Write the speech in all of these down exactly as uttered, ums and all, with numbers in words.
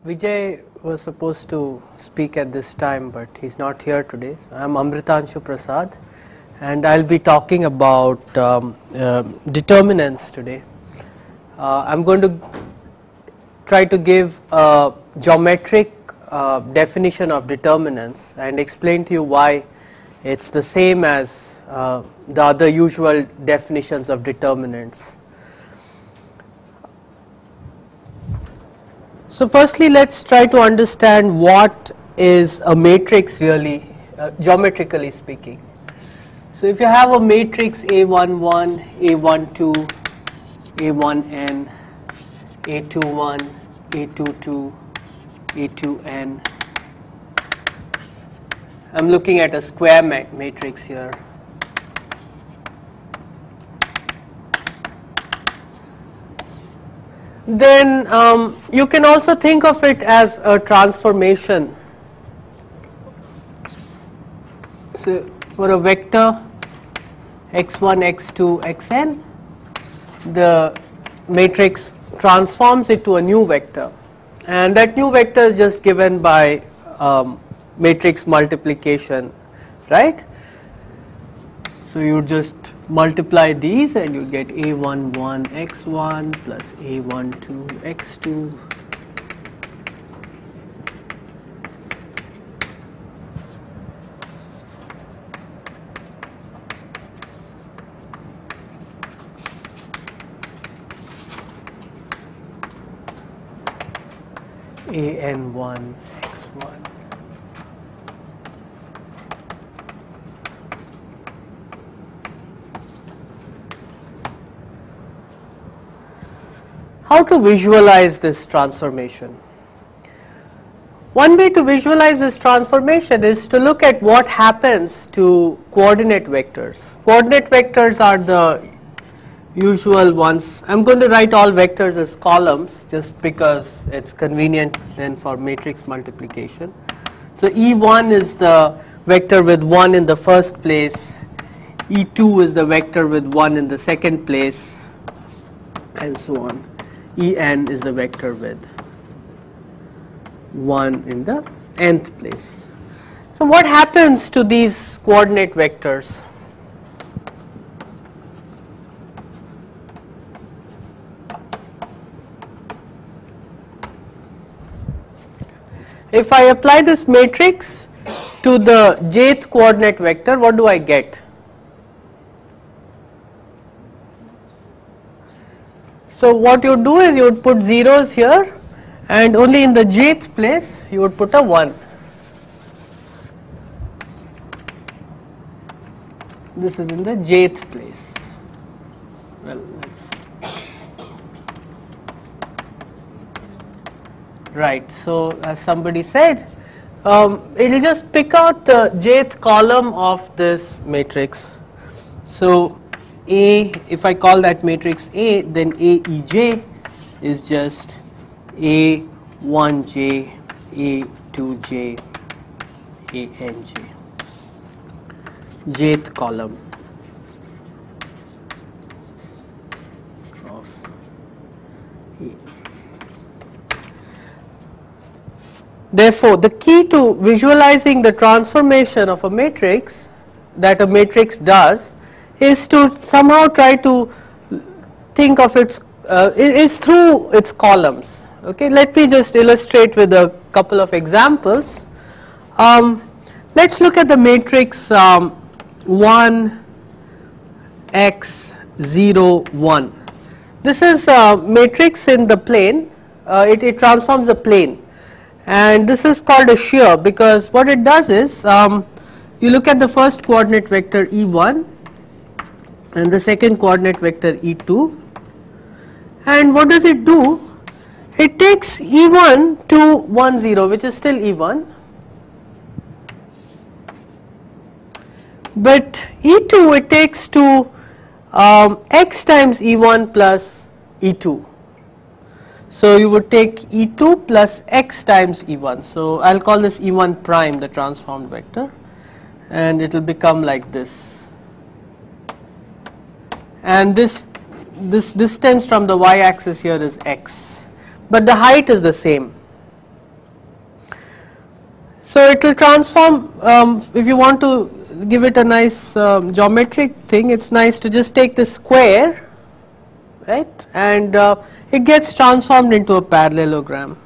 Vijay was supposed to speak at this time, but he's not here today. So I'm Amritanshu Prasad, and I'll be talking about um, uh, determinants today. Uh, I'm going to try to give a geometric uh, definition of determinants and explain to you why it's the same as uh, the other usual definitions of determinants. So firstly, let's try to understand what is a matrix really, uh, geometrically speaking. So if you have a matrix A one one, A one two, A one n, A two one, A two two, A two n, I'm looking at a square ma matrix here. Then um, you can also think of it as a transformation. So for a vector x one, x two, xn, the matrix transforms it to a new vector, and that new vector is just given by um, matrix multiplication, right? So you just multiply these and you get A one one x one plus A one two x two A n one x one. How to visualize this transformation? One way to visualize this transformation is to look at what happens to coordinate vectors. Coordinate vectors are the usual ones. I'm going to write all vectors as columns just because it's convenient then for matrix multiplication. So E one is the vector with one in the first place, E two is the vector with one in the second place, and so on. E n is the vector with one in the nth place. So what happens to these coordinate vectors? If I apply this matrix to the jth coordinate vector, what do I get? So what you would do is you would put zeros here, and only in the jth place you would put a one. This is in the jth place. Well, let's right. So as somebody said, um, it will just pick out the jth column of this matrix. So A, if I call that matrix A, then A E j is just A one j, A two j, A n j, jth column of A. Therefore, the key to visualizing the transformation of a matrix that a matrix does is to somehow try to think of its uh, is through its columns. Okay, let me just illustrate with a couple of examples. Um, let's look at the matrix um, one x zero one. This is a matrix in the plane. Uh, it, it transforms the plane, and this is called a shear because what it does is um, you look at the first coordinate vector E one and the second coordinate vector E two, and what does it do? It takes E one to one zero, which is still E one, but E two it takes to um, x times E one plus E two. So you would take E two plus x times E one. So I'll call this E one prime, the transformed vector, and it will become like this. And this this distance from the y axis here is x, but the height is the same. So it will transform, um, if you want to give it a nice um, geometric thing, it's nice to just take the square, right, and uh, it gets transformed into a parallelogram.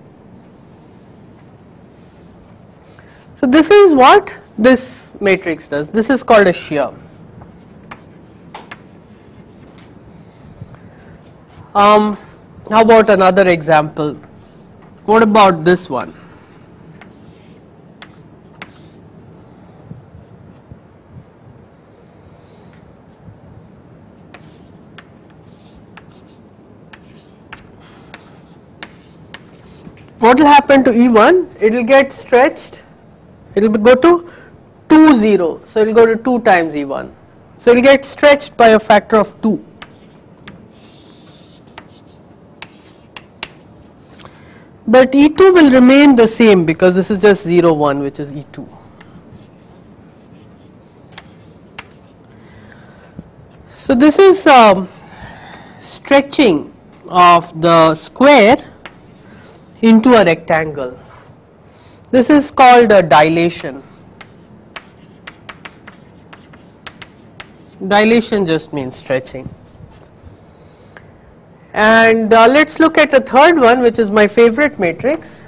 So this is what this matrix does. This is called a shear. Um, how about another example? What about this one? What will happen to E one? It will get stretched. It will go to two zero. So it will go to two times E one. So it will get stretched by a factor of two. But E two will remain the same because this is just zero one, which is E two. So this is um, stretching of the square into a rectangle. This is called a dilation. Dilation just means stretching. And uh, let's look at a third one, which is my favorite matrix.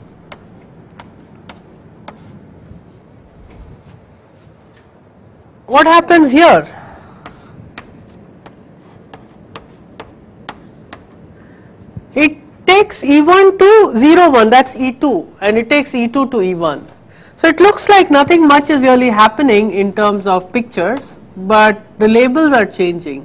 What happens here? It takes E one to zero one, that's E two, and it takes E two to E one. So it looks like nothing much is really happening in terms of pictures, but the labels are changing.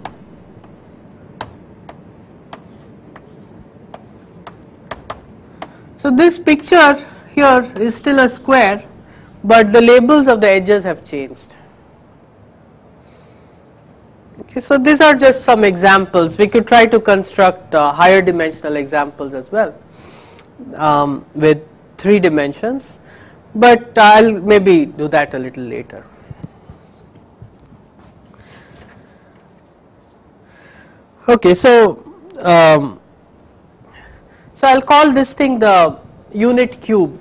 So this picture here is still a square, but the labels of the edges have changed. Okay, so these are just some examples. We could try to construct uh, higher dimensional examples as well um, with three dimensions, but I'll maybe do that a little later. Okay, so um, so I'll call this thing the unit cube.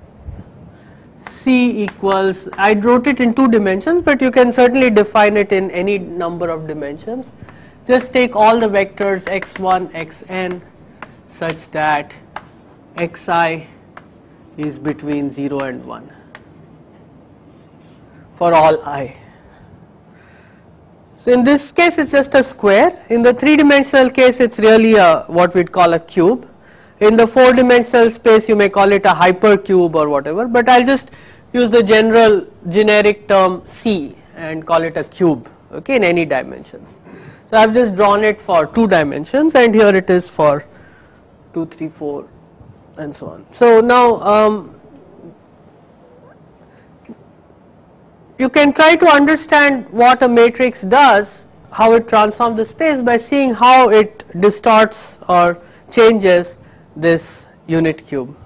C equals, I wrote it in two dimensions, but you can certainly define it in any number of dimensions. Just take all the vectors x one, xn such that xi is between zero and one for all I. So in this case it's just a square. In the three dimensional case it's really a what we'd call a cube. In the four dimensional space you may call it a hypercube or whatever, but I'll just use the general generic term C and call it a cube, okay, in any dimensions. So I've just drawn it for two dimensions, and here it is for two, three, four, and so on. So now um, you can try to understand what a matrix does, how it transforms the space, by seeing how it distorts or changes this unit cube.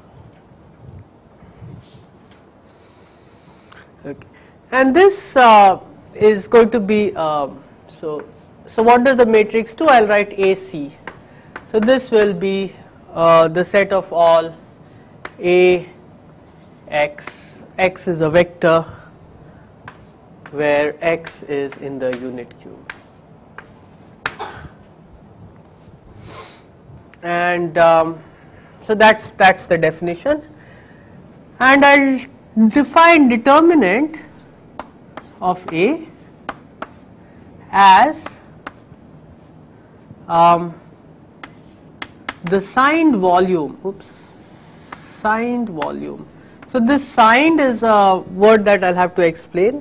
Okay. And this uh, is going to be uh, so so what does the matrix do? I'll write A C. So this will be uh, the set of all A x, x is a vector where x is in the unit cube. And um, so that's that's the definition, and I'll define determinant of A as um, the signed volume, oops, signed volume. So this signed is a word that I'll have to explain.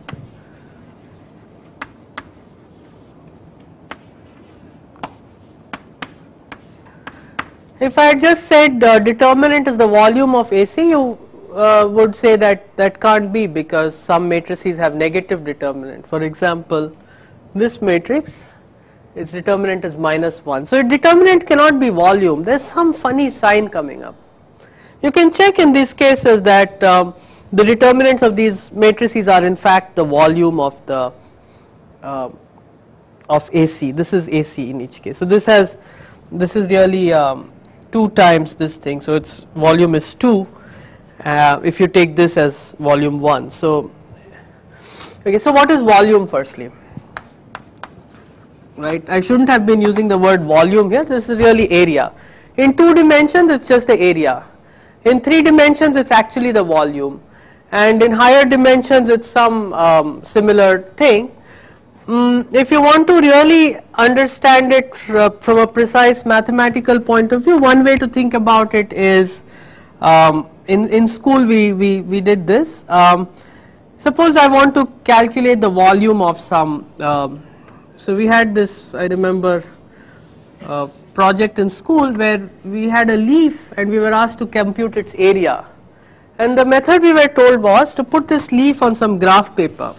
If I just said uh, determinant is the volume of A C, you uh, would say that that can't be, because some matrices have negative determinant. For example, this matrix, its determinant is minus one. So determinant cannot be volume. There is some funny sign coming up. You can check in these cases that um, the determinants of these matrices are in fact the volume of the uh, of A C. This is A C in each case. So this has this is really um, two times this thing. So its volume is two. uh, if you take this as volume one. So, okay, so what is volume firstly? Right, I shouldn't have been using the word volume here, this is really area. In two dimensions it's just the area, in three dimensions it's actually the volume, and in higher dimensions it's some um, similar thing. Mm, if you want to really understand it uh, from a precise mathematical point of view, one way to think about it is, um, in, in school we, we, we did this. Um, suppose I want to calculate the volume of some, um, so we had this, I remember, uh, project in school where we had a leaf and we were asked to compute its area, and the method we were told was to put this leaf on some graph paper.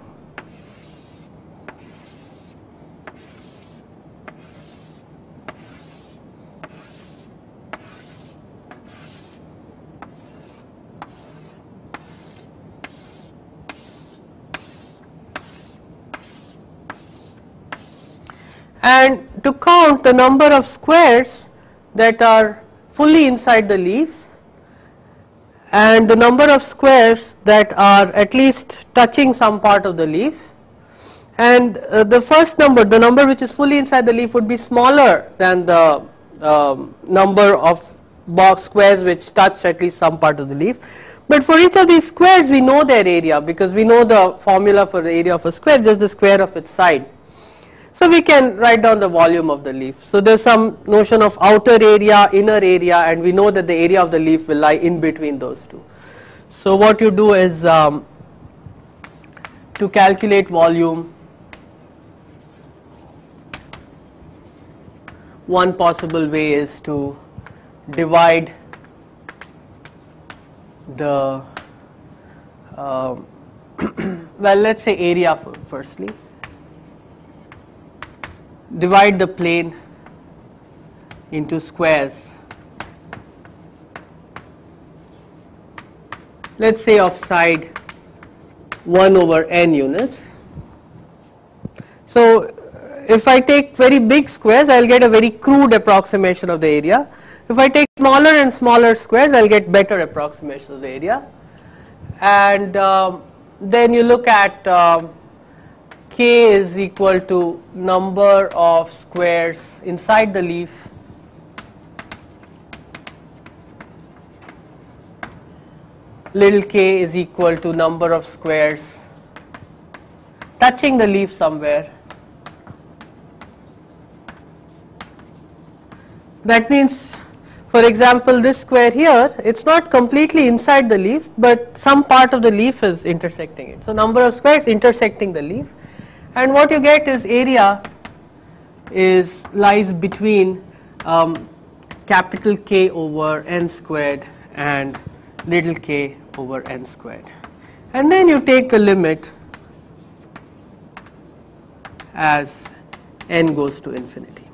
And to count the number of squares that are fully inside the leaf and the number of squares that are at least touching some part of the leaf, and uh, the first number, the number which is fully inside the leaf, would be smaller than the um, number of box squares which touch at least some part of the leaf. But for each of these squares we know their area, because we know the formula for the area of a square, just the square of its side. So we can write down the volume of the leaf. So there is some notion of outer area, inner area, and we know that the area of the leaf will lie in between those two. So what you do is, um, to calculate volume, one possible way is to divide the, uh, well, let's say area firstly. Divide the plane into squares, let's say of side one over n units. So if I take very big squares, I will get a very crude approximation of the area. If I take smaller and smaller squares, I will get better approximation of the area. And um, then you look at um, k is equal to number of squares inside the leaf little k is equal to number of squares touching the leaf somewhere. That means, for example, this square here, it's not completely inside the leaf, but some part of the leaf is intersecting it. So number of squares intersecting the leaf. And what you get is area is lies between um, capital K over n squared and little k over n squared. And then you take the limit as n goes to infinity.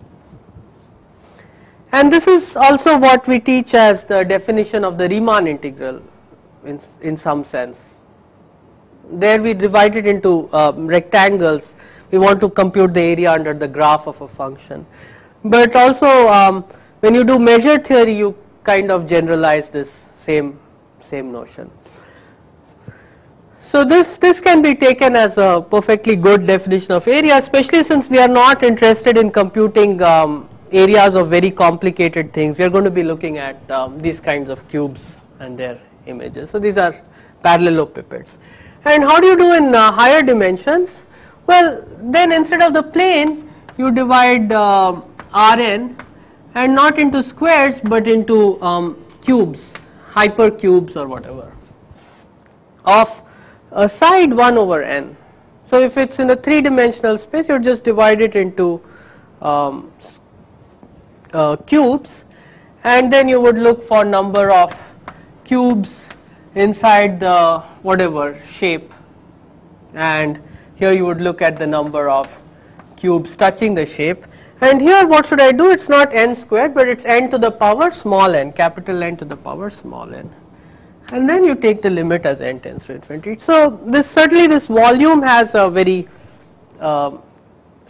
And this is also what we teach as the definition of the Riemann integral in, in some sense. There we divide it into um, rectangles. We want to compute the area under the graph of a function. But also um, when you do measure theory, you kind of generalize this same, same notion. So this, this can be taken as a perfectly good definition of area, especially since we are not interested in computing um, areas of very complicated things. We are going to be looking at um, these kinds of cubes and their images. So these are parallelepipeds. And how do you do in uh, higher dimensions? Well, then instead of the plane, you divide uh, Rn, and not into squares but into um, cubes, hypercubes or whatever, of a side one over n. So if it's in a three dimensional space, you just divide it into um, uh, cubes, and then you would look for number of cubes inside the whatever shape, and here you would look at the number of cubes touching the shape. And here what should I do? It's not n squared, but it's n to the power small n, capital N to the power small n, and then you take the limit as n tends to infinity. So this certainly this volume has a very uh,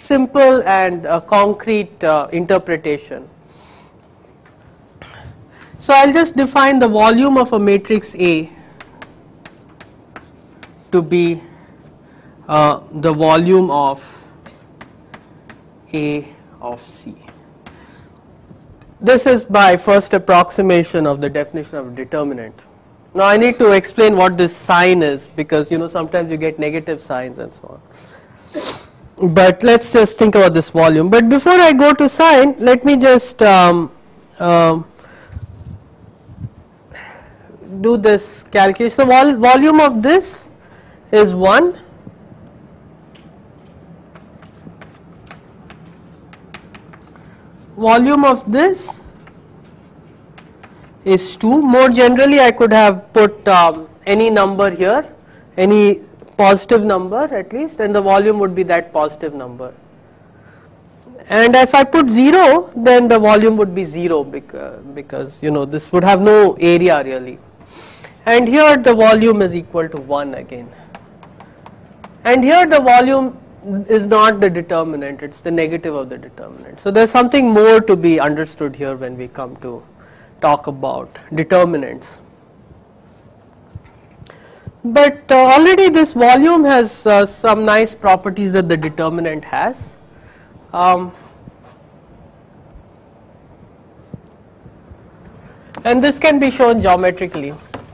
simple and uh, concrete uh, interpretation. So I'll just define the volume of a matrix A to be uh, the volume of A of C. This is my first approximation of the definition of determinant. Now I need to explain what this sign is, because you know sometimes you get negative signs and so on. But let's just think about this volume. But before I go to sign, let me just um, uh, do this calculation. So vol volume of this is one. Volume of this is two. More generally, I could have put um, any number here, any positive number at least, and the volume would be that positive number. And if I put zero, then the volume would be zero, because, because you know this would have no area really. And here the volume is equal to one again. And here the volume is not the determinant, it's the negative of the determinant. So there's something more to be understood here when we come to talk about determinants. But uh, already this volume has uh, some nice properties that the determinant has. Um, and this can be shown geometrically.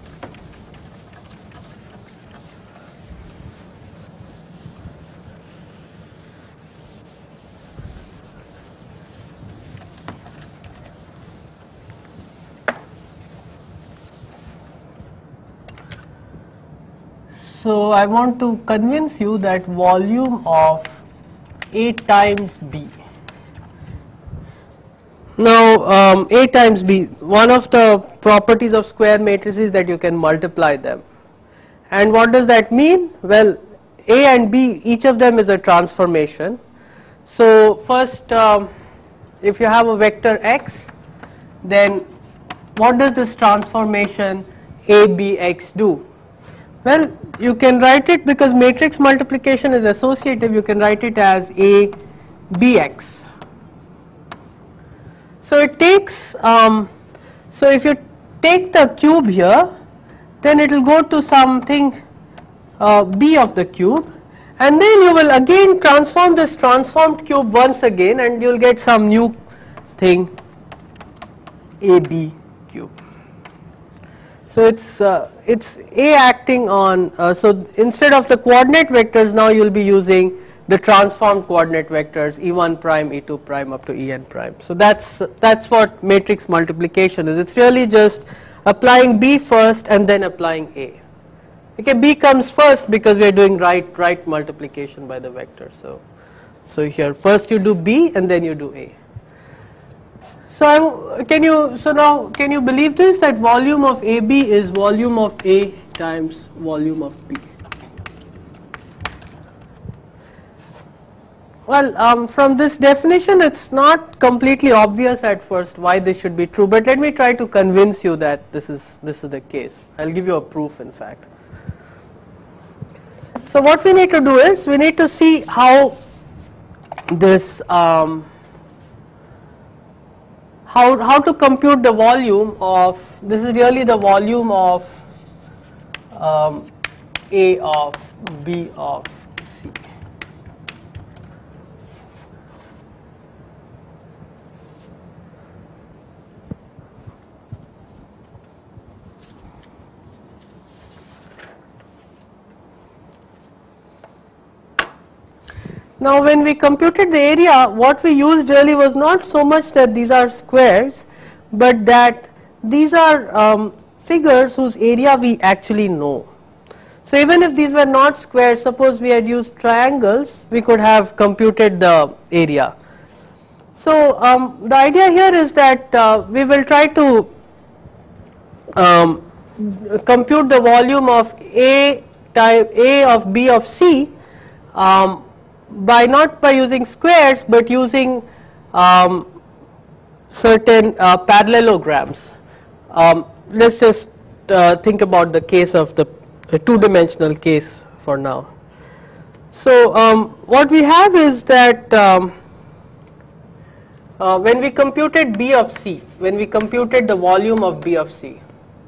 So I want to convince you that volume of A times B. Now um, A times B, one of the properties of square matrices is that you can multiply them. And what does that mean? Well, A and B, each of them is a transformation. So first, um, if you have a vector x, then what does this transformation A B x do? Well, you can write it, because matrix multiplication is associative, you can write it as A B x. So it takes, um, so if you take the cube here, then it will go to something uh, B of the cube, and then you will again transform this transformed cube once again, and you will get some new thing, A B cube. So it's uh, it's A acting on, uh, so instead of the coordinate vectors, now you will be using the transformed coordinate vectors E one prime, E two prime up to E n prime. So that's that's what matrix multiplication is. It's really just applying B first and then applying A. Okay, B comes first because we are doing right right multiplication by the vector. So so here first you do B and then you do A. So I, can you so now can you believe this, that volume of A B is volume of A times volume of B? Well, um, from this definition it's not completely obvious at first why this should be true, but let me try to convince you that this is this is the case. I'll give you a proof, in fact. So what we need to do is we need to see how this um, How, how to compute the volume of, this is really the volume of um, A of B of C. Now when we computed the area, what we used really was not so much that these are squares, but that these are um, figures whose area we actually know. So even if these were not squares, suppose we had used triangles, we could have computed the area. So um, the idea here is that uh, we will try to um, compute the volume of A type A of B of C um, by not by using squares, but using um, certain uh, parallelograms. Um, let's just uh, think about the case of the uh, two-dimensional case for now. So um, what we have is that um, uh, when we computed B of C, when we computed the volume of B of C.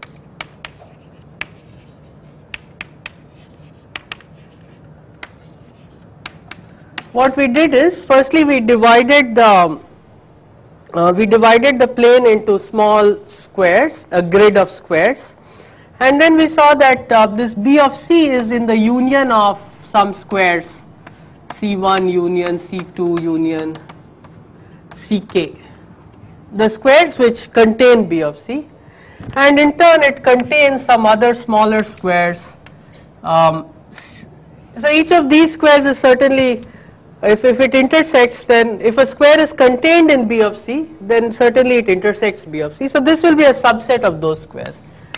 What we did is, firstly we divided the uh, we divided the plane into small squares, a grid of squares, and then we saw that uh, this B of C is in the union of some squares, C one union C two union C K, the squares which contain B of C, and in turn it contains some other smaller squares. Um, so each of these squares is certainly, if, if it intersects, then if a square is contained in B of C, then certainly it intersects B of C. So this will be a subset of those squares,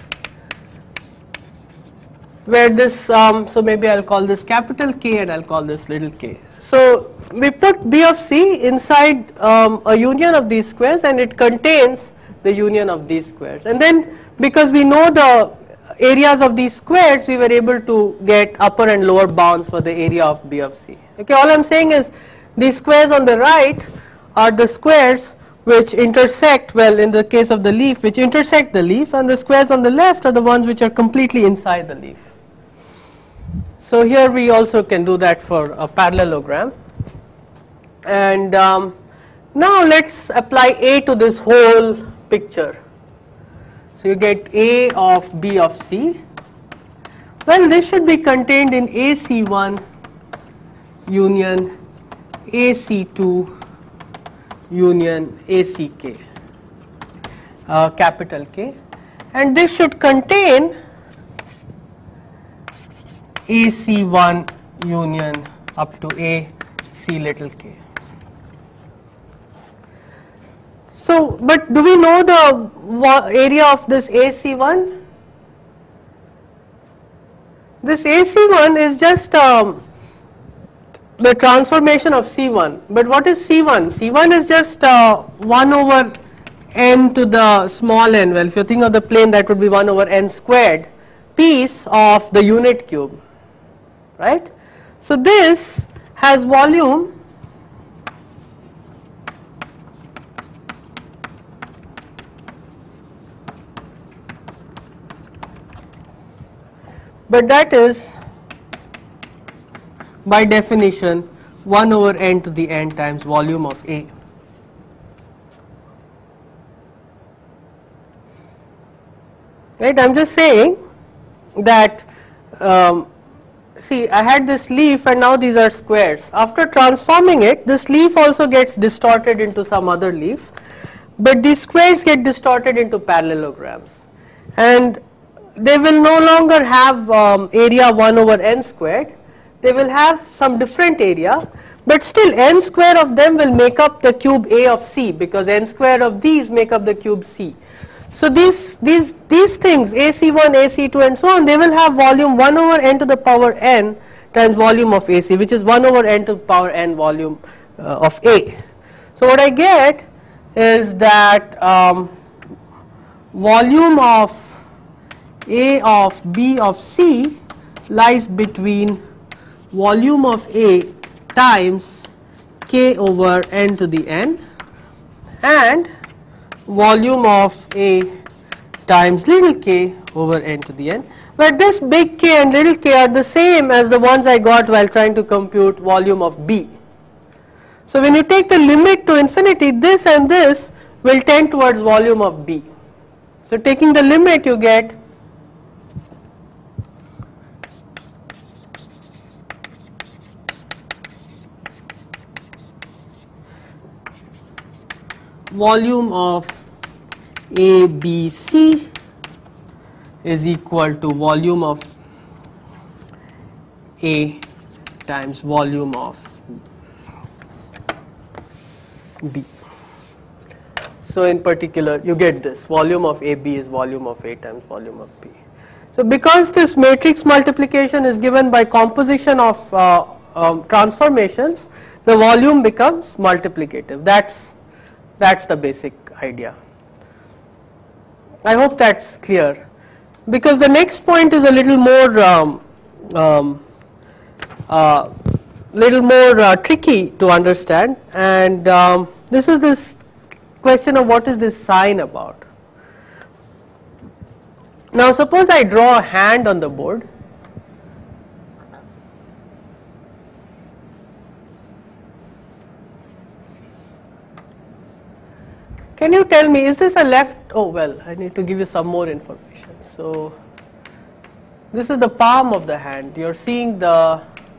where this, um, so maybe I'll call this capital K and I'll call this little k. So we put B of C inside um, a union of these squares, and it contains the union of these squares. And then because we know the areas of these squares, we were able to get upper and lower bounds for the area of B of C. Okay, all I'm saying is these squares on the right are the squares which intersect, well, in the case of the leaf, which intersect the leaf, and the squares on the left are the ones which are completely inside the leaf. So here we also can do that for a parallelogram. And um, now let's apply A to this whole picture. So you get A of B of C. Well, this should be contained in A C one union A C two union A C K, uh, capital K, and this should contain A C one union up to A C little k. So, but do we know the area of this A C one? This A C one is just um, the transformation of C one. But what is C one? C one is just uh, one over n to the small n. Well, if you think of the plane, that would be one over n squared piece of the unit cube, right? So this has volume but that is by definition one over n to the n times volume of A. Right, I am just saying that um, see, I had this leaf and now these are squares. After transforming it, this leaf also gets distorted into some other leaf, but these squares get distorted into parallelograms, and they will no longer have um, area one over n squared. They will have some different area, but still n square of them will make up the cube A of C, because n square of these make up the cube C. So these these these things, A C one, A C two and so on, they will have volume one over n to the power n times volume of A C, which is one over n to the power n volume uh, of A. So what I get is that um, volume of A of B of C lies between volume of A times k over n to the n and volume of A times little k over n to the n, where this big K and little k are the same as the ones I got while trying to compute volume of B. So when you take the limit to infinity, this and this will tend towards volume of B. So taking the limit, you get volume of A B C is equal to volume of A times volume of B. So in particular you get this, volume of A B is volume of A times volume of B. So because this matrix multiplication is given by composition of uh, um, transformations, the volume becomes multiplicative. That's That's the basic idea. I hope that's clear, because the next point is a little more um, um, uh, little more uh, tricky to understand, and um, this is this question of what is this sign about. Now suppose I draw a hand on the board. Can you tell me, is this a left? Oh well, I need to give you some more information. So this is the palm of the hand. You're seeing the,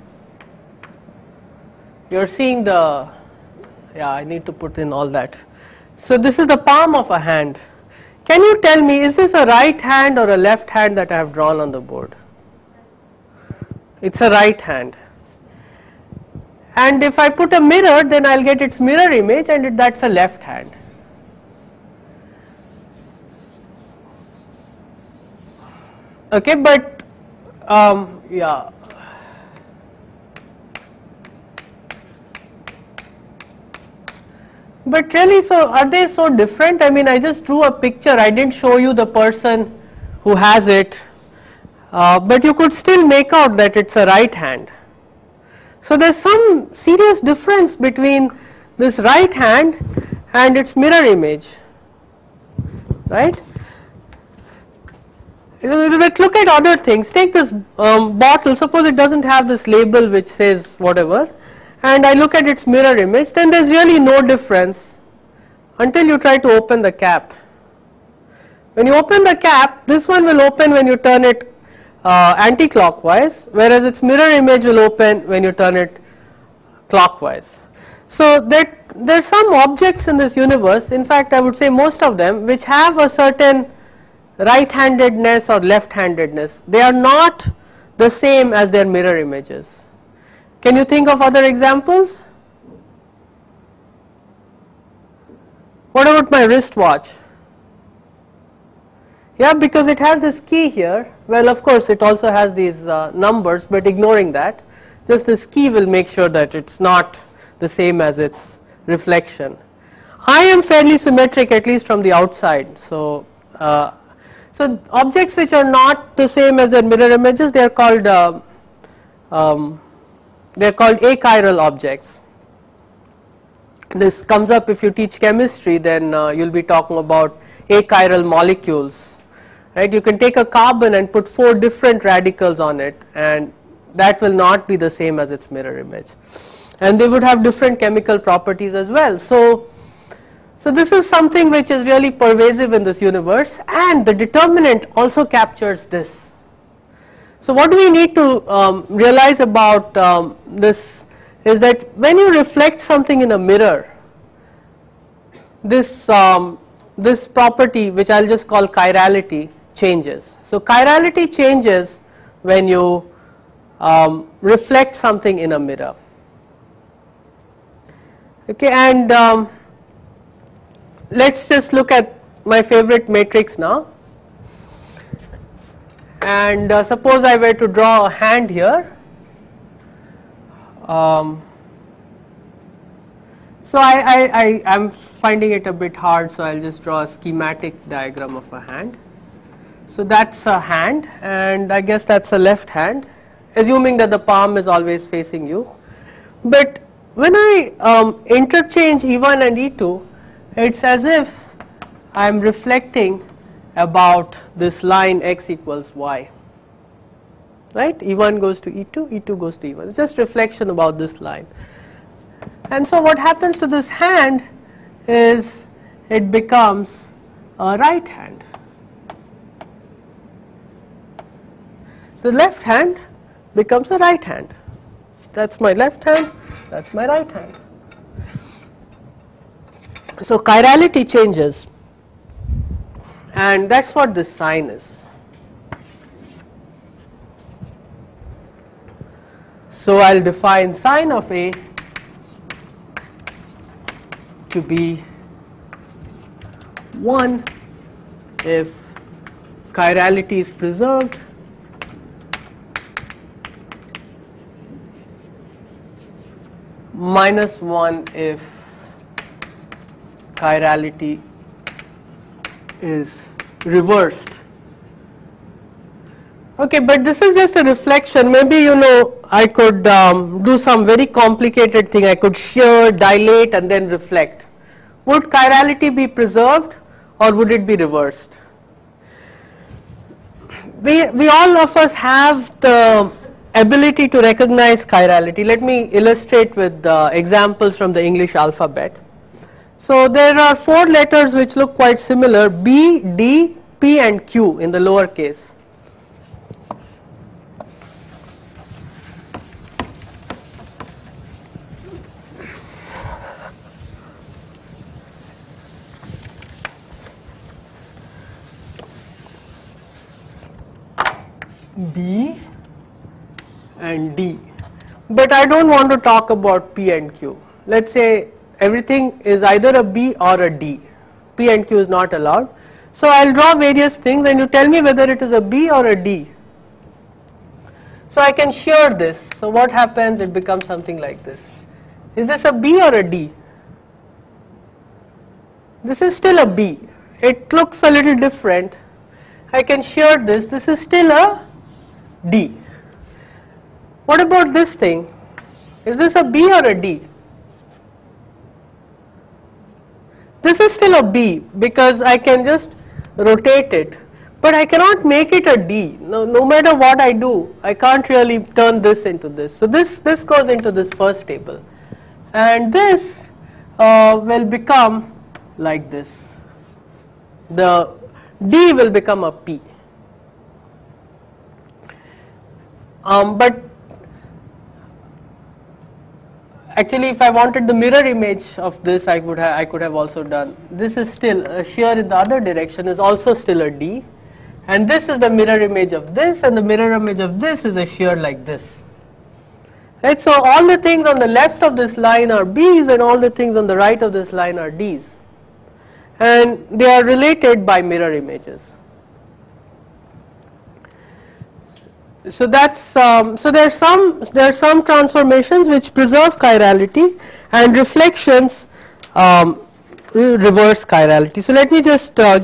you're seeing the, yeah, I need to put in all that. So this is the palm of a hand. Can you tell me, is this a right hand or a left hand that I have drawn on the board? It's a right hand. And if I put a mirror, then I'll get its mirror image, and it, that's a left hand. Okay, but um, yeah. But really, so are they so different? I mean, I just drew a picture. I didn't show you the person who has it, uh, but you could still make out that it's a right hand. So there's some serious difference between this right hand and its mirror image, right? But look at other things. Take this um, bottle. Suppose it doesn't have this label which says whatever, and I look at its mirror image, then there's really no difference until you try to open the cap. When you open the cap, this one will open when you turn it uh, anti-clockwise, whereas its mirror image will open when you turn it clockwise. So there, there are some objects in this universe, in fact I would say most of them, which have a certain right-handedness or left-handedness. They are not the same as their mirror images. Can you think of other examples? What about my wristwatch? Yeah, because it has this key here. Well, of course it also has these uh, numbers, but ignoring that, just this key will make sure that it's not the same as its reflection. I am fairly symmetric, at least from the outside. So uh, So objects which are not the same as their mirror images, they are called uh, um, they are called achiral objects. This comes up if you teach chemistry, then uh, you'll be talking about achiral molecules, right? You can take a carbon and put four different radicals on it, and that will not be the same as its mirror image, and they would have different chemical properties as well. So So this is something which is really pervasive in this universe, and the determinant also captures this. So what we need to um, realize about um, this is that when you reflect something in a mirror, this um, this property, which I'll just call chirality, changes. So chirality changes when you um, reflect something in a mirror. Okay, and um, let's just look at my favorite matrix now, and uh, suppose I were to draw a hand here. Um, so I, I, I am finding it a bit hard, so I'll just draw a schematic diagram of a hand. So that's a hand, and I guess that's a left hand, assuming that the palm is always facing you. But when I um, interchange E one and E two, it's as if I am reflecting about this line x equals y, right? E one goes to E two, E two goes to E one. It's just reflection about this line. And so what happens to this hand is it becomes a right hand. The left hand becomes a right hand. That's my left hand, that's my right hand. So chirality changes, and that's what this sign is. So I'll define sign of A to be one if chirality is preserved, minus one if chirality is reversed. Okay, but this is just a reflection. Maybe, you know, I could um, do some very complicated thing. I could shear, dilate, and then reflect. would chirality be preserved or would it be reversed? We, we all of us have the ability to recognize chirality. Let me illustrate with uh, examples from the English alphabet. So there are four letters which look quite similar: B, D, P and Q in the lower case. B and D, but I don't want to talk about P and Q. Let's say everything is either a B or a D. P and Q is not allowed. So I'll draw various things and you tell me whether it is a B or a D. So I can shear this. So what happens? It becomes something like this. Is this a B or a D? This is still a B. It looks a little different. I can shear this. This is still a D. What about this thing? Is this a B or a D? This is still a B because I can just rotate it, but I cannot make it a D. No, no matter what I do, I can't really turn this into this. So this, this goes into this first table, and this uh, will become like this. The D will become a P. Um, but actually, if I wanted the mirror image of this, I would I could have also done. This is still a shear in the other direction is also still a D, and this is the mirror image of this, and the mirror image of this is a shear like this. Right. So all the things on the left of this line are B's, and all the things on the right of this line are D's, and they are related by mirror images. So that's um, so there are some there are some transformations which preserve chirality, and reflections um, reverse chirality. So let me just uh,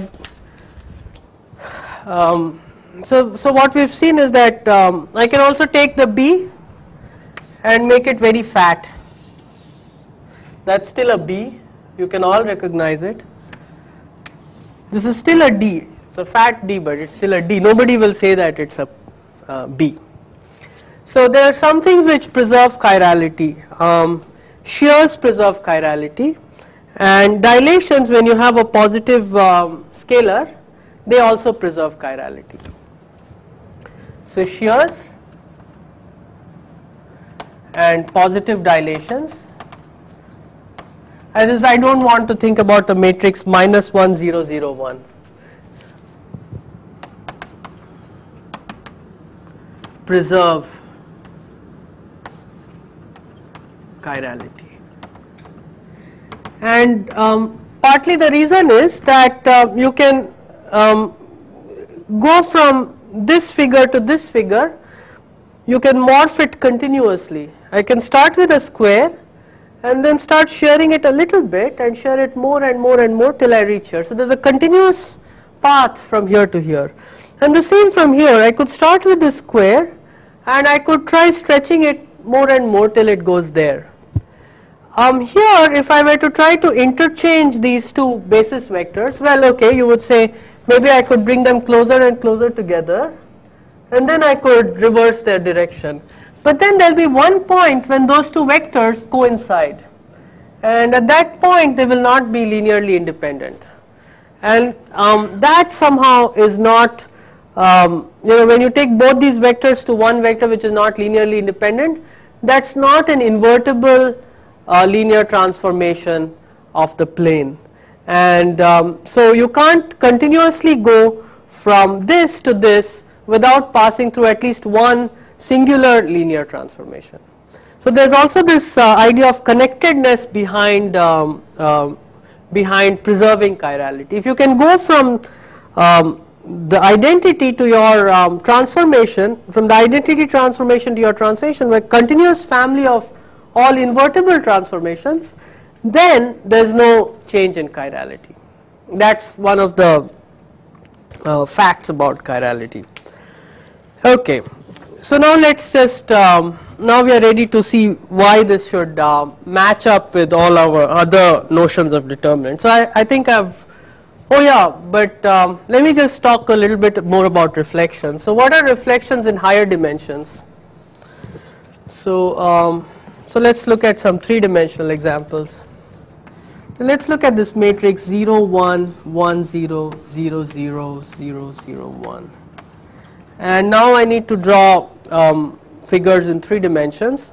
um, so so what we've seen is that um, I can also take the B and make it very fat. That's still a B. You can all recognize it. This is still a D. It's a fat D, but it's still a D. Nobody will say that it's a Uh, B. So there are some things which preserve chirality. Um, shears preserve chirality, and dilations, when you have a positive um, scalar, they also preserve chirality. So shears and positive dilations. As is, I don't want to think about a matrix minus one zero zero one. Preserve chirality, and um, partly the reason is that uh, you can um, go from this figure to this figure. You can morph it continuously. I can start with a square and then start shearing it a little bit and shear it more and more and more till I reach here. So there's a continuous path from here to here. And the same from here. I could start with this square and I could try stretching it more and more till it goes there. Um, here, if I were to try to interchange these two basis vectors, well, okay, you would say maybe I could bring them closer and closer together, and then I could reverse their direction. But then there will be one point when those two vectors coincide, and at that point they will not be linearly independent. And um, that somehow is not, um, you know, when you take both these vectors to one vector which is not linearly independent, that's not an invertible uh, linear transformation of the plane. And um, so you can't continuously go from this to this without passing through at least one singular linear transformation. So there's also this uh, idea of connectedness behind um, um, behind preserving chirality. If you can go from um, the identity to your um, transformation, from the identity transformation to your transformation, with continuous family of all invertible transformations, then there's no change in chirality. That's one of the uh, facts about chirality. Okay, so now let's just um, now we are ready to see why this should uh, match up with all our other notions of determinant. So I, I think I've, oh yeah, but um, let me just talk a little bit more about reflections. So what are reflections in higher dimensions? So, um, so let's look at some three-dimensional examples. So let's look at this matrix zero, one, one, zero, zero, zero, zero, zero, one. And now I need to draw um, figures in three dimensions.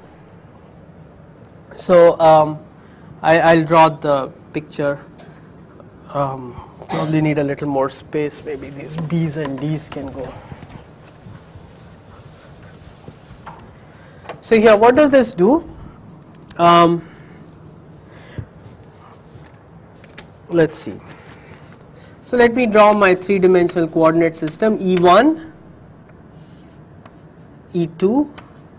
So um, I, I'll draw the picture. Um, probably need a little more space. Maybe these B's and D's can go. So here, what does this do? Um, let's see. So let me draw my three-dimensional coordinate system E one, E two,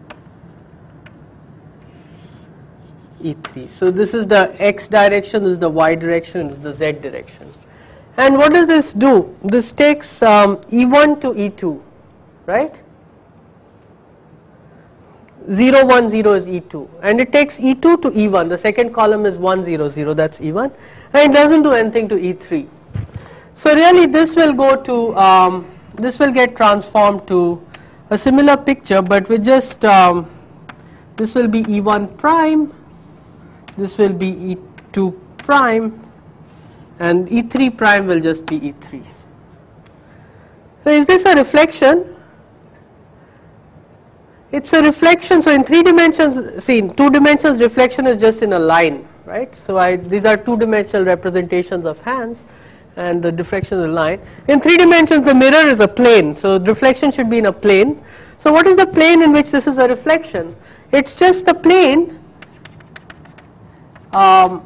E three. So this is the x direction, this is the y direction, this is the z direction. And what does this do? This takes um, E one to E two, right? zero, one, zero is E two, and it takes E two to E one. The second column is one, zero, zero, that's E one, and it doesn't do anything to E three. So really this will go to, um, this will get transformed to a similar picture, but with just, um, this will be E one prime, this will be E two prime, and E three prime will just be E three. So is this a reflection? It's a reflection. So in three dimensions, see, in two dimensions reflection is just in a line, right? So I, these are two dimensional representations of hands, and the diffraction is a line. In three dimensions the mirror is a plane, so reflection should be in a plane. So what is the plane in which this is a reflection? It's just the plane um,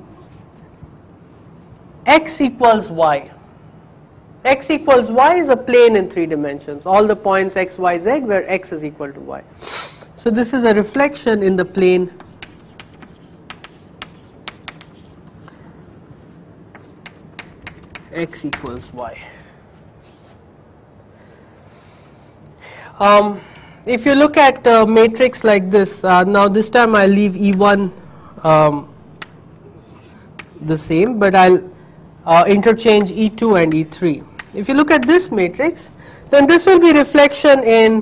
x equals y. X equals y is a plane in three dimensions, all the points x, y, z where x is equal to y. So this is a reflection in the plane x equals y. Um, if you look at a matrix like this, uh, now this time I'll leave E one um, the same, but I'll uh, interchange E two and E three. If you look at this matrix, then this will be reflection in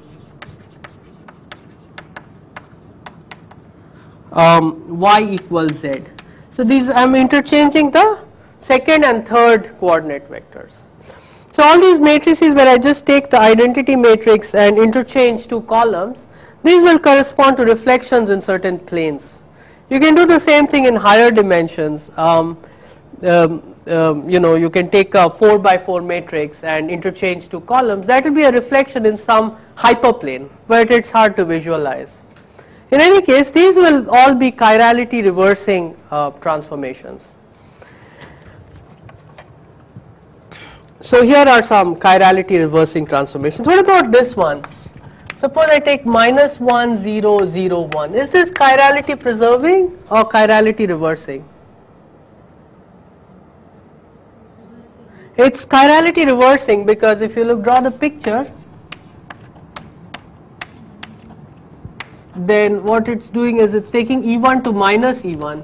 um, y equals z. So these I'm interchanging the second and third coordinate vectors. So all these matrices where I just take the identity matrix and interchange two columns, these will correspond to reflections in certain planes. You can do the same thing in higher dimensions. Um, um, um, you know, you can take a four by four matrix and interchange two columns. That will be a reflection in some hyperplane, but it's hard to visualize. In any case, these will all be chirality reversing uh, transformations. So here are some chirality reversing transformations. What about this one? Suppose I take minus one, zero, zero, one. Is this chirality preserving or chirality reversing? It's chirality reversing, because if you look, draw the picture, then what it's doing is it's taking E one to minus E one.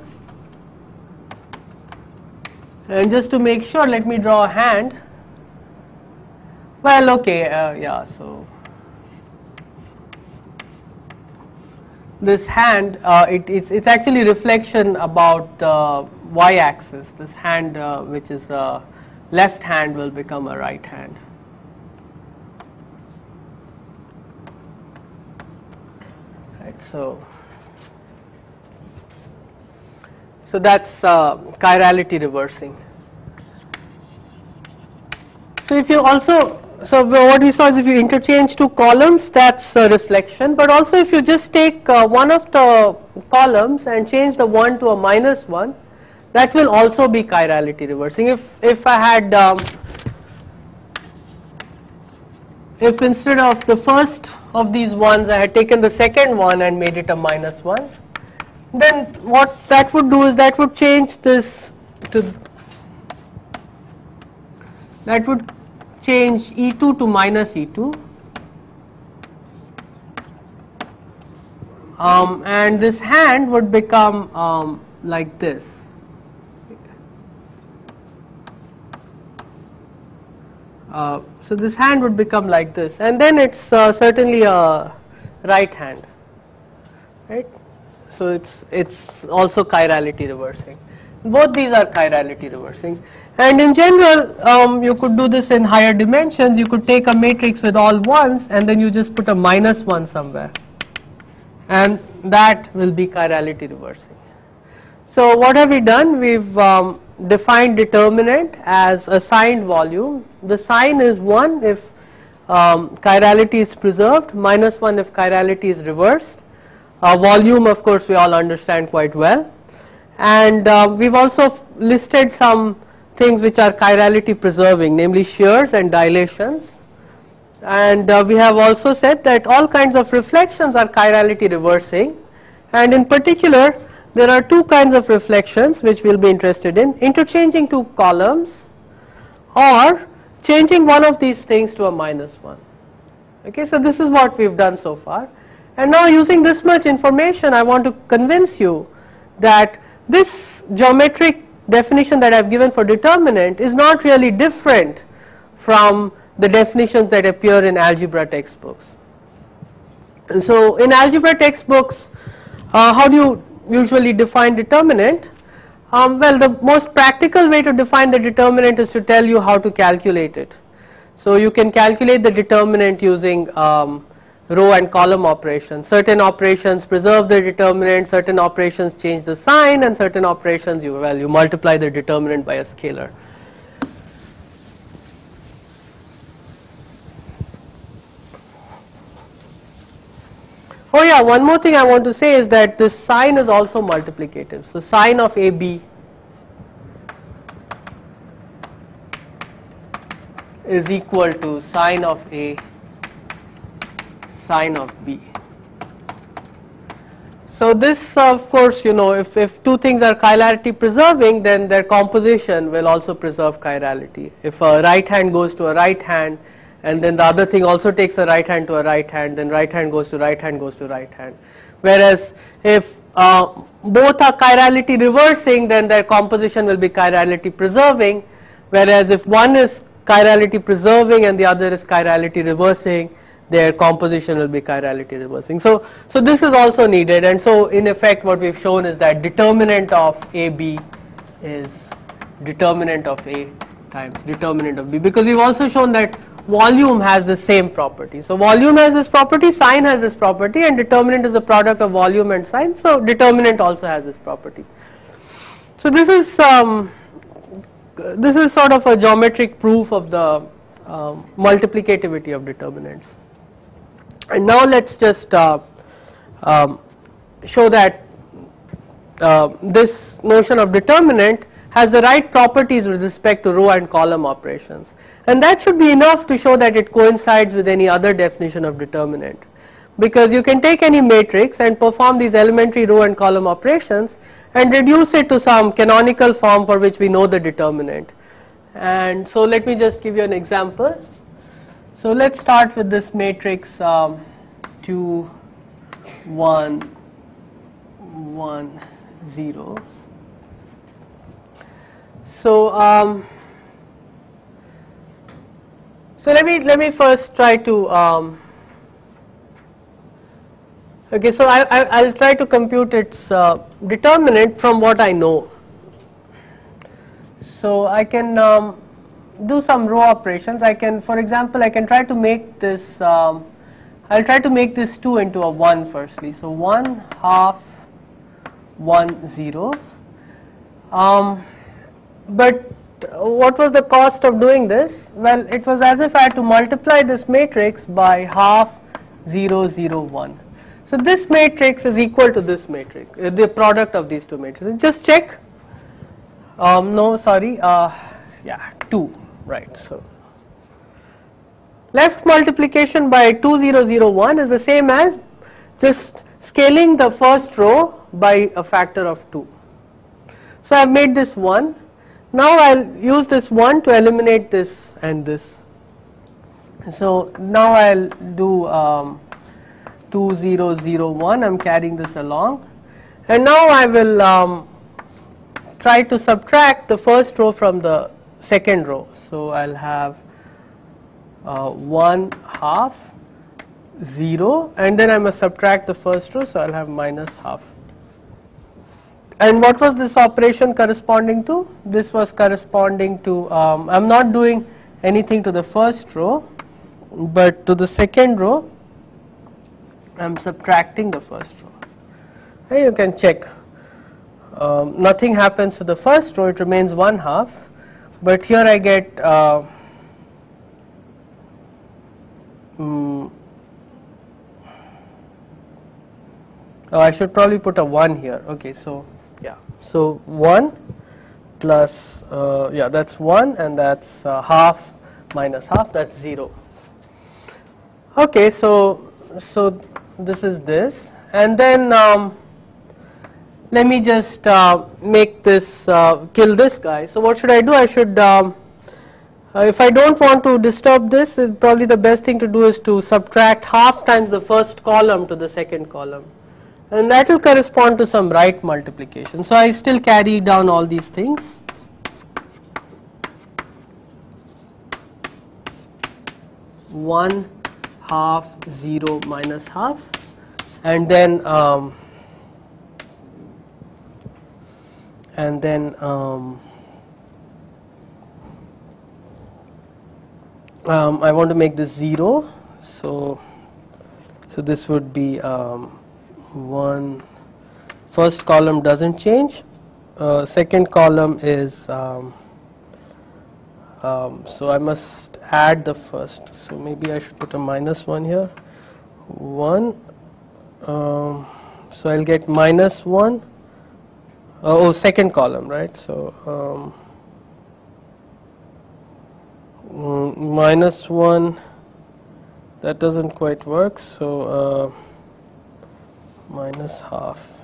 And just to make sure, let me draw a hand. Well, okay, uh, yeah, so this hand, uh, it, it's, it's actually reflection about the y-axis. This hand, uh, which is a left hand, will become a right hand. Right, so, so that's uh, chirality reversing. So if you also, so what we saw is if you interchange two columns, that's a reflection, but also if you just take uh, one of the columns and change the one to a minus one, that will also be chirality reversing. If, if I had, um, if instead of the first of these ones I had taken the second one and made it a minus one, then what that would do is that would change this to, that would change E two to minus E two, um, and this hand would become um, like this. Uh, so this hand would become like this, and then it's uh, certainly a right hand, right? So it's it's also chirality reversing. Both these are chirality reversing, and in general, um, you could do this in higher dimensions. You could take a matrix with all ones, and then you just put a minus one somewhere, and that will be chirality reversing. So what have we done? We've um, defined determinant as a signed volume. The sign is one if um, chirality is preserved, minus one if chirality is reversed. Uh, volume, of course, we all understand quite well. And uh, we've also listed some things which are chirality preserving, namely shears and dilations. And uh, we have also said that all kinds of reflections are chirality reversing, and in particular there are two kinds of reflections which we will be interested in: interchanging two columns or changing one of these things to a minus one. Okay, so this is what we have done so far, and now using this much information I want to convince you that this geometric definition that I have given for determinant is not really different from the definitions that appear in algebra textbooks. And so in algebra textbooks, uh, how do you usually define determinant? Um, well, the most practical way to define the determinant is to tell you how to calculate it. So you can calculate the determinant using um, row and column operations. Certain operations preserve the determinant, certain operations change the sign, and certain operations you well you multiply the determinant by a scalar. Oh yeah, one more thing I want to say is that this sign is also multiplicative. So sign of A B is equal to sign of A sign of B. So this, of course, you know, if, if two things are chirality preserving, then their composition will also preserve chirality. If a right hand goes to a right hand, and then the other thing also takes a right hand to a right hand, then right hand goes to right hand goes to right hand. Whereas if uh, both are chirality reversing, then their composition will be chirality preserving, whereas if one is chirality preserving and the other is chirality reversing, their composition will be chirality reversing. So, so this is also needed, and so in effect what we've shown is that determinant of A B is determinant of A times determinant of B, because we've also shown that volume has the same property. So volume has this property, sign has this property, and determinant is the product of volume and sign, so determinant also has this property. So this is um, this is sort of a geometric proof of the um, multiplicativity of determinants. And now let's just uh, um, show that uh, this notion of determinant has the right properties with respect to row and column operations, and that should be enough to show that it coincides with any other definition of determinant, because you can take any matrix and perform these elementary row and column operations and reduce it to some canonical form for which we know the determinant. And so let me just give you an example. So let's start with this matrix um, two, one, one, zero. So um, so let me let me first try to um, okay. So I, I I'll try to compute its uh, determinant from what I know. So I can um, do some row operations. I can, for example, I can try to make this. Um, I'll try to make this two into a one firstly. So one half one zero. Um, but what was the cost of doing this? Well, it was as if I had to multiply this matrix by half zero zero one. So this matrix is equal to this matrix, uh, the product of these two matrices. Just check. Um, no, sorry. Uh, yeah, two. Right. So left multiplication by two zero zero one is the same as just scaling the first row by a factor of two. So I have made this one. Now I'll use this one to eliminate this and this. So now I'll do um, two zero zero one. I'm carrying this along, and now I will um, try to subtract the first row from the second row. So I'll have uh, one half zero, and then I must subtract the first row, so I'll have minus half. And what was this operation corresponding to? This was corresponding to, um, I'm not doing anything to the first row, but to the second row I'm subtracting the first row. And you can check, um, nothing happens to the first row, it remains one half, but here I get uh, mm, oh, I should probably put a one here. Okay, so yeah, so one plus uh, yeah, that's one, and that's uh, half minus half, that's zero. Okay, so so this is this, and then um, let me just uh, make this uh, kill this guy. So what should I do? I should um, uh, if I don't want to disturb this, it probably the best thing to do is to subtract half times the first column to the second column, and that will correspond to some right multiplication. So I still carry down all these things. one half zero minus half, and then um, and then um, um, I want to make this zero, so so this would be um, one, first column doesn't change, uh, second column is um, um, so I must add the first, so maybe I should put a minus one here, one, um, so I'll get minus one, uh, oh second column, right, so um, mm, minus one, that doesn't quite work, so uh, minus half,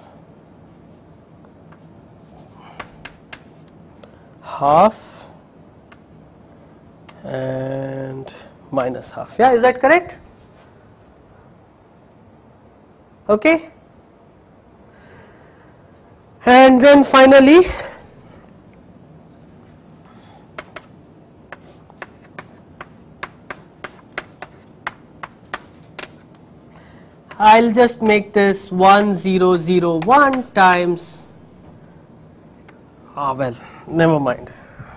half and minus half. Yeah, is that correct? Okay. And then finally I'll just make this one zero zero one times, ah well, never mind.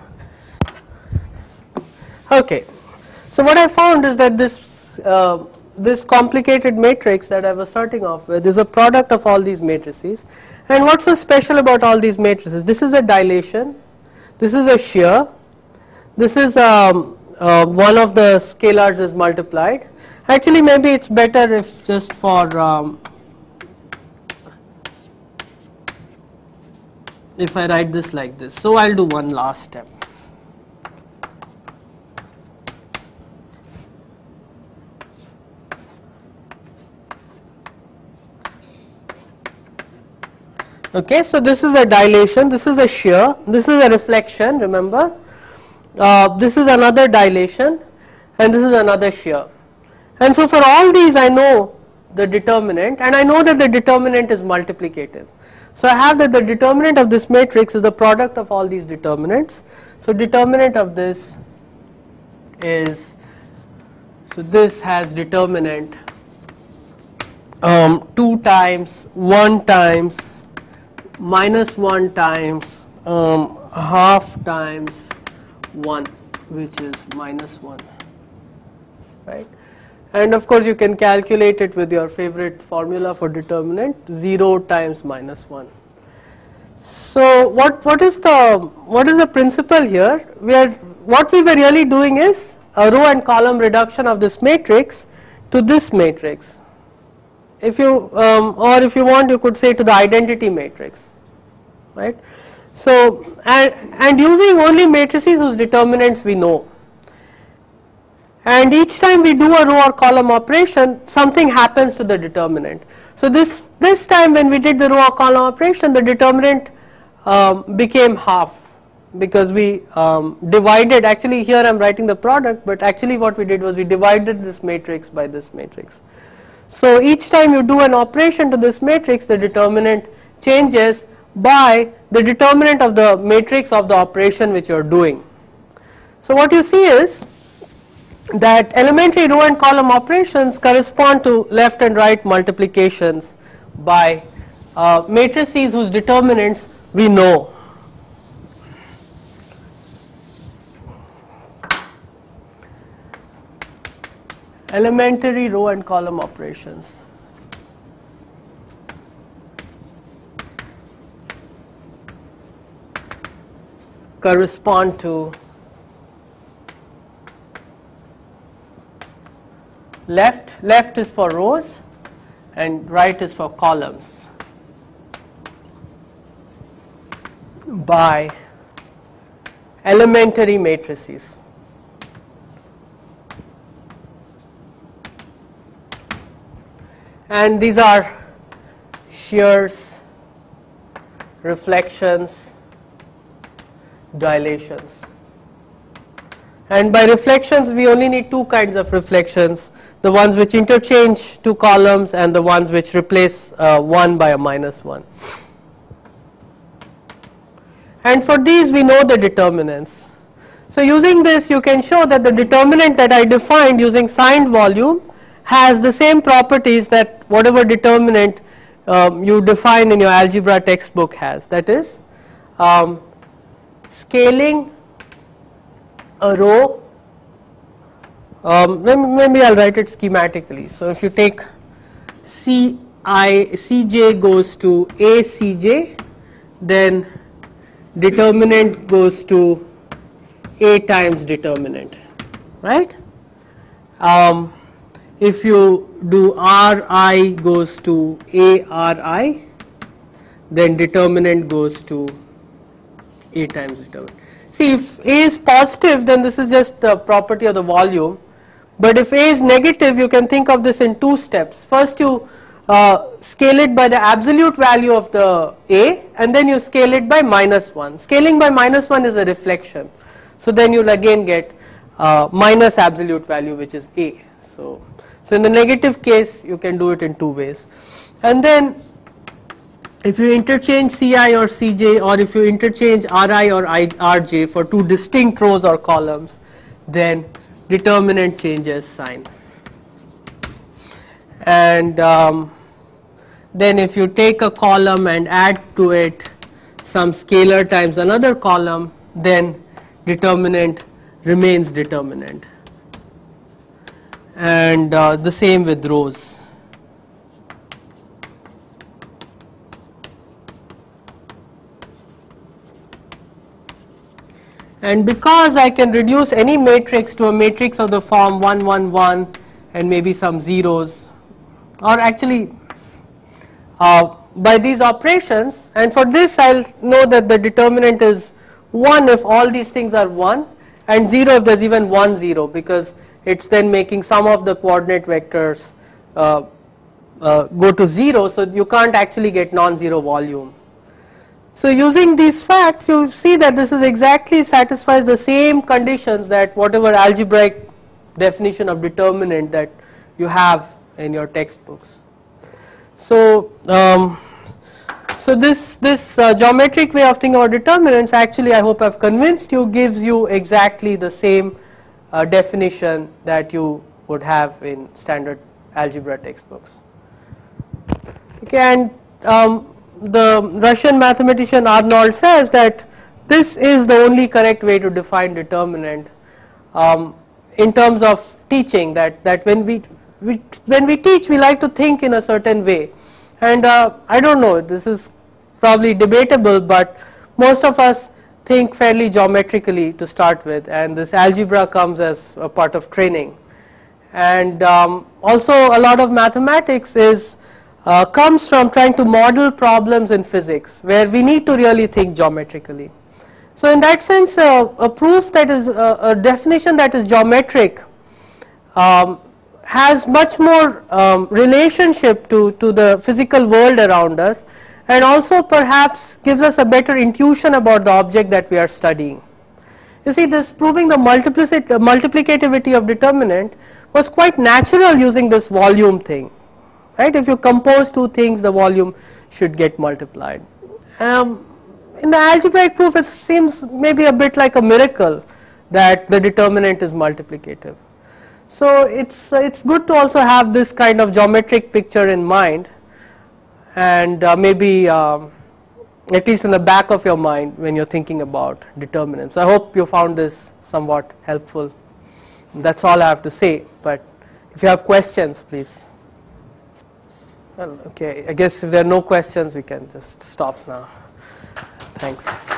Okay, so what I found is that this uh, this complicated matrix that I was starting off with is a product of all these matrices. And what's so special about all these matrices? This is a dilation, this is a shear, this is um, uh, one of the scalars is multiplied. Actually, maybe it's better if just for um, if I write this like this. So I'll do one last step. Okay, so this is a dilation, this is a shear, this is a reflection, remember, uh, this is another dilation, and this is another shear. And so for all these I know the determinant, and I know that the determinant is multiplicative. So I have that the determinant of this matrix is the product of all these determinants. So determinant of this is, so this has determinant um, two times, one times, minus one times, um, half times one, which is minus one, right? And of course you can calculate it with your favorite formula for determinant, zero times minus one. So what what is the what is the principle here? We are what we were really doing is a row and column reduction of this matrix to this matrix. If you um, or if you want, you could say to the identity matrix, right? So and and using only matrices whose determinants we know. And each time we do a row or column operation, something happens to the determinant. So this this time when we did the row or column operation, the determinant um, became half, because we um, divided, actually here I am writing the product, but actually what we did was we divided this matrix by this matrix. So each time you do an operation to this matrix, the determinant changes by the determinant of the matrix of the operation which you are doing. So what you see is that elementary row and column operations correspond to left and right multiplications by uh, matrices whose determinants we know. Elementary row and column operations. Correspond to left, left is for rows and right is for columns by elementary matrices. And these are shears, reflections, dilations. And by reflections we only need two kinds of reflections, the ones which interchange two columns and the ones which replace uh, one by a minus one. And for these we know the determinants. So using this you can show that the determinant that I defined using signed volume has the same properties that whatever determinant um, you define in your algebra textbook has. That is, um, scaling a row, um, maybe I'll write it schematically. So if you take C I, C j goes to A C j, then determinant goes to A times determinant, right? Um, if you do R I goes to A R I, then determinant goes to A times determinant. See, if A is positive, then this is just the property of the volume, but if A is negative, you can think of this in two steps. First you uh, scale it by the absolute value of the A, and then you scale it by minus one. Scaling by minus one is a reflection, so then you will again get uh, minus absolute value, which is A. So, so in the negative case you can do it in two ways. And then if you interchange C I or C j, or if you interchange R I or I, R j for two distinct rows or columns, then determinant changes sign. And um, then if you take a column and add to it some scalar times another column, then determinant remains determinant. And uh, the same with rows. And because I can reduce any matrix to a matrix of the form one one one and maybe some zeros, or actually uh, by these operations, and for this I will know that the determinant is one if all these things are one, and zero if there is even one zero, because it is then making some of the coordinate vectors uh, uh, go to zero, so you can't actually get non-zero volume. So using these facts you see that this is exactly satisfies the same conditions that whatever algebraic definition of determinant that you have in your textbooks. So um, so this this uh, geometric way of thinking about determinants, actually I hope I have convinced you, gives you exactly the same uh, definition that you would have in standard algebra textbooks. Okay, and um, the Russian mathematician Arnold says that this is the only correct way to define determinant um, in terms of teaching, that that when we, we when we teach we like to think in a certain way, and uh, I don't know, this is probably debatable, but most of us think fairly geometrically to start with, and this algebra comes as a part of training. And um, also a lot of mathematics is Uh, comes from trying to model problems in physics where we need to really think geometrically. So in that sense uh, a proof that is uh, a definition that is geometric um, has much more um, relationship to, to the physical world around us, and also perhaps gives us a better intuition about the object that we are studying. You see, this proving the multiplicity, uh, multiplicativity of determinant was quite natural using this volume thing. right? If you compose two things, the volume should get multiplied. Um, in the algebraic proof, it seems maybe a bit like a miracle that the determinant is multiplicative. So it's uh, it's good to also have this kind of geometric picture in mind, and uh, maybe um, at least in the back of your mind when you're thinking about determinants. I hope you found this somewhat helpful. That's all I have to say, but if you have questions, please. Well, okay, I guess if there are no questions, we can just stop now. Thanks.